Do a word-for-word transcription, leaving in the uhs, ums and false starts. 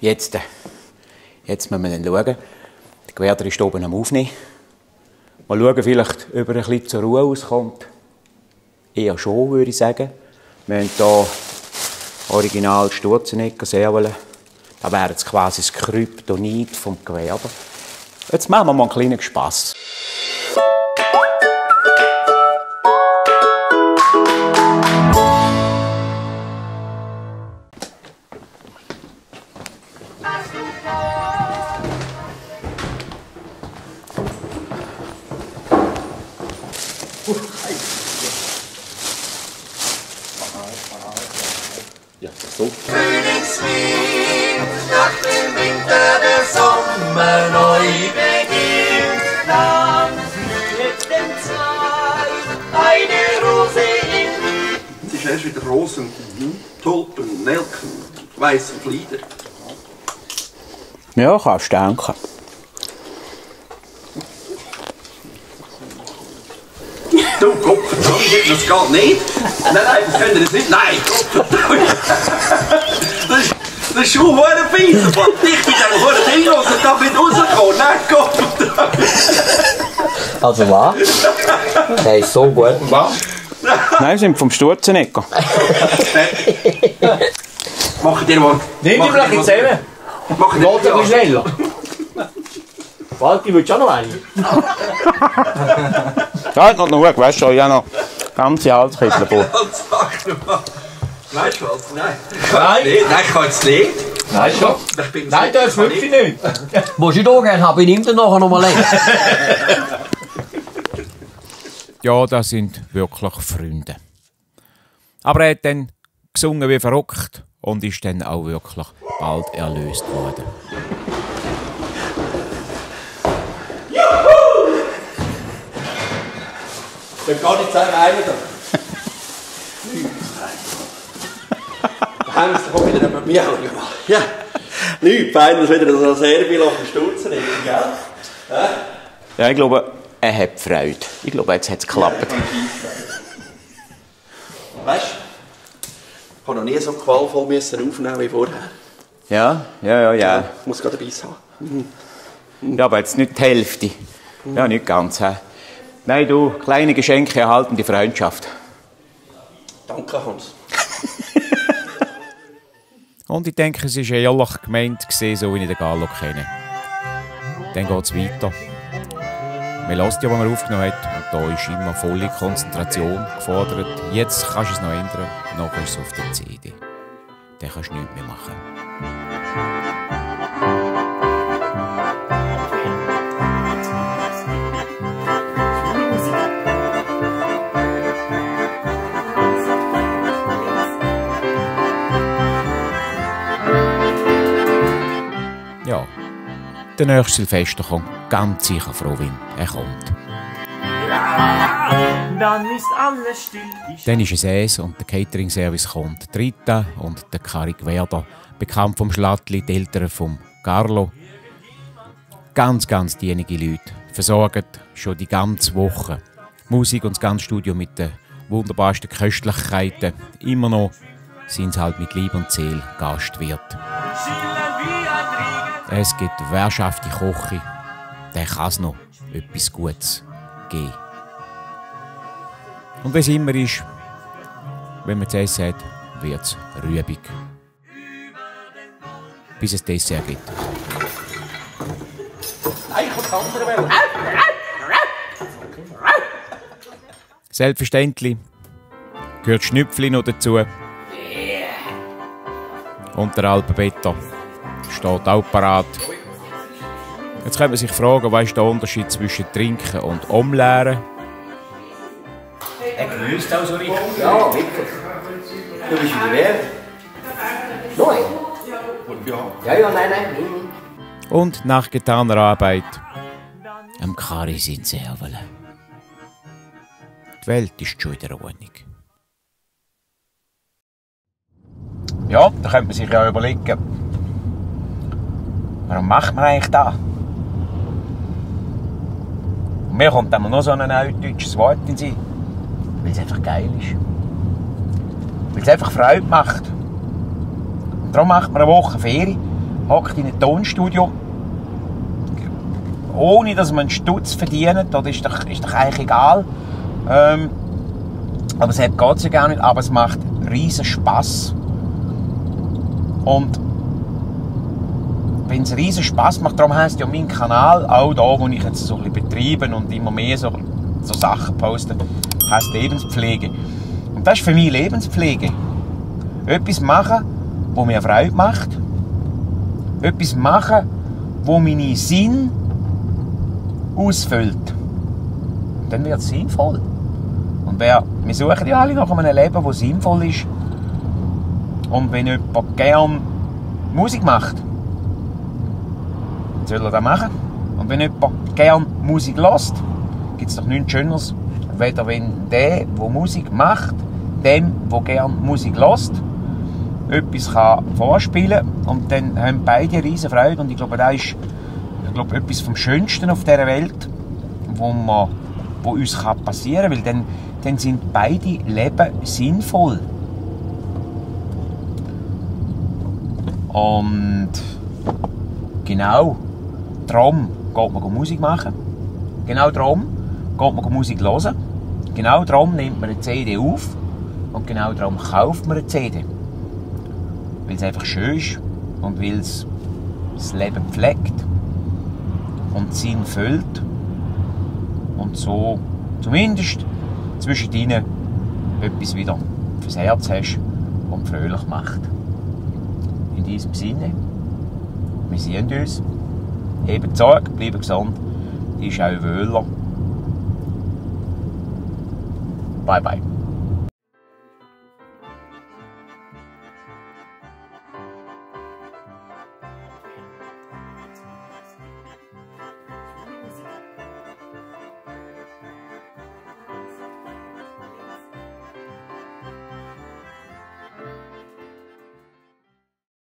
Jetzt, jetzt müssen wir dann schauen. Der Gewerder ist oben am Aufnehmen. Mal schauen, vielleicht, ob er ein bisschen zur Ruhe auskommt. Eher schon, würde ich sagen. Wir haben hier original Sturzenegger-Servelen. Da wäre jetzt quasi das Kryptonit vom Gewerder. Jetzt machen wir mal einen kleinen Spass. Ja, so. Frühlingswind, nach dem Winter der Sommer neu beginnt, dann blüht entzwei eine Rose in. Es ist erst wieder Rosen, Tulpen, Nelken, weiße Flieder. Ja, kannst du denken. Du Kopf, das geht nicht. Nein, nein, das könnt ihr jetzt nicht. Nein, Kopf, das ist, das ist schon ein fies. Ich bin einfach vor den Ding los und darf nicht rauskommen. Nein, Kopf. Also was? Der ist so gut. Was? Nein, wir sind vom Sturzenegger. Mach dir mal. Nimm die vielleicht zusammen. Mach dir Geht ein bisschen mal. schneller. Walti, willst du auch noch eine? Ja, noch genug, weißt du, ich habe noch ganze Halskittel vor. Nein, Schwarz, nein. Nein. Nee, nein, ich kann jetzt nicht. Nein, schon. Ich bin Nein, das ist wirklich nicht. Willst du da gerne haben? Ich nehme den nachher noch mal länger. Ja, das sind wirklich Freunde. Aber er hat dann gesungen wie verrückt und ist dann auch wirklich bald erlöst worden. Ich kann nicht sagen, einer da. Da haben sie doch wieder mit mir gemacht. Ja. Nichts peinlich, wieder so sehr viel auf den Sturzen ist, gell? Ja, ich glaube, er hat Freude. Ich glaube, jetzt hat es geklappt. Weißt du, ich habe noch nie so qualvoll müssen aufnehmen wie vorher. Ja, ja, ja, ja. Ich muss gerade dabei sein. Ja, aber jetzt nicht die Hälfte. Ja, nicht ganz. He. Nein, du, kleine Geschenke erhalten die Freundschaft. Danke, Hans. Und ich denke, es war ehrlich gemeint, so wie ich den Gallo kenne. Dann geht es weiter. Man hört ja, was man aufgenommen hat. Und da ist immer volle Konzentration gefordert. Jetzt kannst du es noch ändern. Nachher ist es auf der C D. Dann kannst du nichts mehr machen. Ja, der nächste Silvester kommt ganz sicher froh, wenn er kommt. Dann ist alles still. Dann ist es es und der Catering-Service kommt. Rita und der Kari Gewerder, bekannt vom Schlattli, die Eltern vom Carlo. Ganz, ganz dienige Leute, versorgen schon die ganze Woche. Musik und das ganze Studio mit den wunderbarsten Köstlichkeiten. Immer noch sind sie halt mit Liebe und Seele Gastwirt. Es gibt Wirtschaft in Küche, dann kann es noch etwas Gutes geben. Und wenn es immer ist, wenn man zu essen hat, wird es rübig. Bis es Dessert gibt. Nein, ich kann andere wählen. Selbstverständlich gehört Schnüpfli noch dazu. Und der Alpenbetter steht auch parat. Jetzt könnte man sich fragen, was ist der Unterschied zwischen Trinken und Umleeren? Er grüßt auch so richtig. Ja, wirklich. Du bist wieder wer? Neu? Ja, ja, nein, nein. Und nach getaner Arbeit am Kari sind Servelen. Die Welt ist schon in der Ordnung. Ja, da könnte man sich ja überlegen, warum macht man eigentlich das? Und mir kommt dann noch so ein altdeutsches Wort in Sinn, weil es einfach geil ist. Weil es einfach Freude macht. Und darum macht man eine Woche Ferien hockt in einem Tonstudio, ohne dass man einen Stutz verdient, das ist doch, ist doch eigentlich egal. Ähm, aber es geht Gott ja gar nicht, aber es macht riesen Spass. Und wenn es riesen Spass macht, darum heisst ja mein Kanal, auch da, wo ich jetzt so ein bisschen betreibe und immer mehr so, so Sachen poste, heisst Lebenspflege. Und das ist für mich Lebenspflege. Etwas machen, was mir Freude macht. Etwas machen, wo meine Sinn ausfüllt. Und dann wird es sinnvoll. Und wer, wir suchen ja alle nach einem Leben, das sinnvoll ist. Und wenn jemand gerne Musik macht, dann soll er das machen. Und wenn jemand gerne Musik hört, gibt es doch nichts Schöneres, weder wenn der, der Musik macht, dem, der gerne Musik hört, etwas kann vorspielen kann. Und dann haben beide riesen Freude. Und ich glaube, das ist ich glaube, etwas vom Schönsten auf dieser Welt, wo, man, wo uns passieren kann. Weil dann, dann sind beide Leben sinnvoll. Und genau darum geht man Musik machen. Genau darum geht man Musik hören. Genau darum nimmt man eine C D auf. Und genau darum kauft man eine C D. Weil es einfach schön ist und weil es das Leben pflegt und Sinn füllt. Und so zumindest zwischen ihnen etwas wieder fürs Herz hast und fröhlich macht. In diesem Sinne, wir sehen uns. Eben Sorge, bleiben gesund. Die ist auch Wöhler. Bye bye.